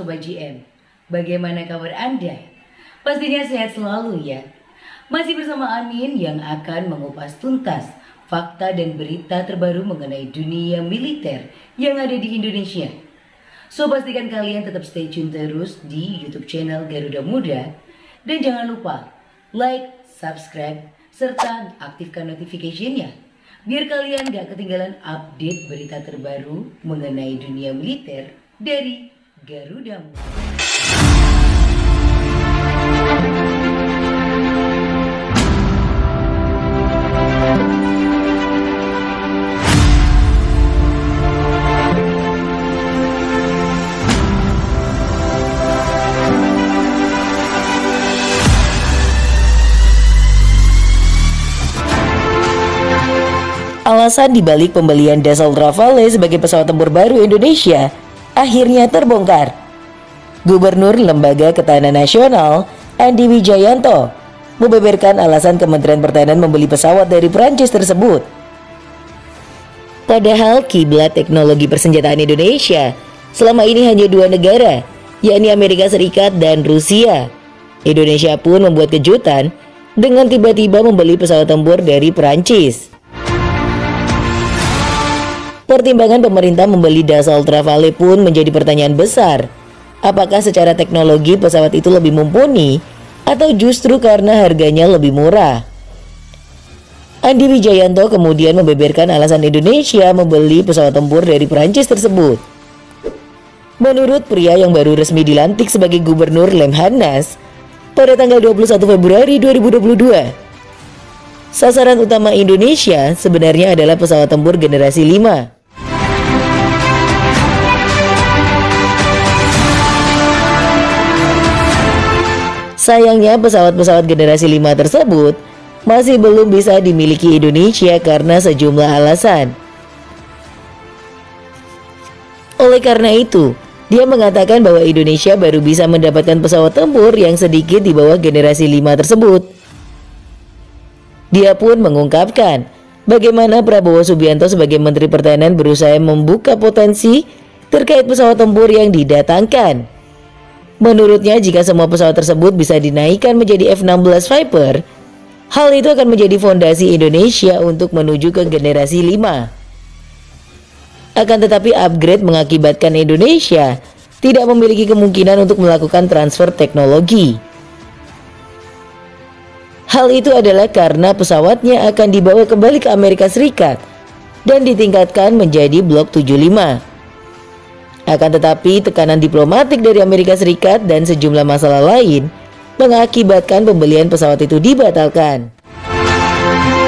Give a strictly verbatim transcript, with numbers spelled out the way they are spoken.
Sobat G M, bagaimana kabar Anda? Pastinya sehat selalu ya. Masih bersama Anin yang akan mengupas tuntas fakta dan berita terbaru mengenai dunia militer yang ada di Indonesia. So pastikan kalian tetap stay tune terus di YouTube channel Garuda Muda. Dan jangan lupa like, subscribe, serta aktifkan notification-nya, biar kalian gak ketinggalan update berita terbaru mengenai dunia militer dari Garuda Muda. Alasan dibalik pembelian Dassault Rafale sebagai pesawat tempur baru Indonesia akhirnya terbongkar. Gubernur Lembaga Ketahanan Nasional Andi Wijayanto membeberkan alasan Kementerian Pertahanan membeli pesawat dari Prancis tersebut. Padahal kiblat teknologi persenjataan Indonesia selama ini hanya dua negara, yakni Amerika Serikat dan Rusia. Indonesia pun membuat kejutan dengan tiba-tiba membeli pesawat tempur dari Prancis. Pertimbangan pemerintah membeli Dassault Rafale pun menjadi pertanyaan besar. Apakah secara teknologi pesawat itu lebih mumpuni atau justru karena harganya lebih murah? Andi Wijayanto kemudian membeberkan alasan Indonesia membeli pesawat tempur dari Prancis tersebut. Menurut pria yang baru resmi dilantik sebagai Gubernur Lemhanas pada tanggal dua puluh satu Februari dua ribu dua puluh dua, sasaran utama Indonesia sebenarnya adalah pesawat tempur generasi lima. Sayangnya pesawat-pesawat generasi lima tersebut masih belum bisa dimiliki Indonesia karena sejumlah alasan. Oleh karena itu, dia mengatakan bahwa Indonesia baru bisa mendapatkan pesawat tempur yang sedikit di bawah generasi lima tersebut. Dia pun mengungkapkan bagaimana Prabowo Subianto sebagai Menteri Pertahanan berusaha membuka potensi terkait pesawat tempur yang didatangkan. Menurutnya, jika semua pesawat tersebut bisa dinaikkan menjadi F enam belas Viper, hal itu akan menjadi fondasi Indonesia untuk menuju ke generasi lima. Akan tetapi upgrade mengakibatkan Indonesia tidak memiliki kemungkinan untuk melakukan transfer teknologi. Hal itu adalah karena pesawatnya akan dibawa kembali ke Amerika Serikat dan ditingkatkan menjadi Blok tujuh puluh lima. Akan tetapi tekanan diplomatik dari Amerika Serikat dan sejumlah masalah lain mengakibatkan pembelian pesawat itu dibatalkan.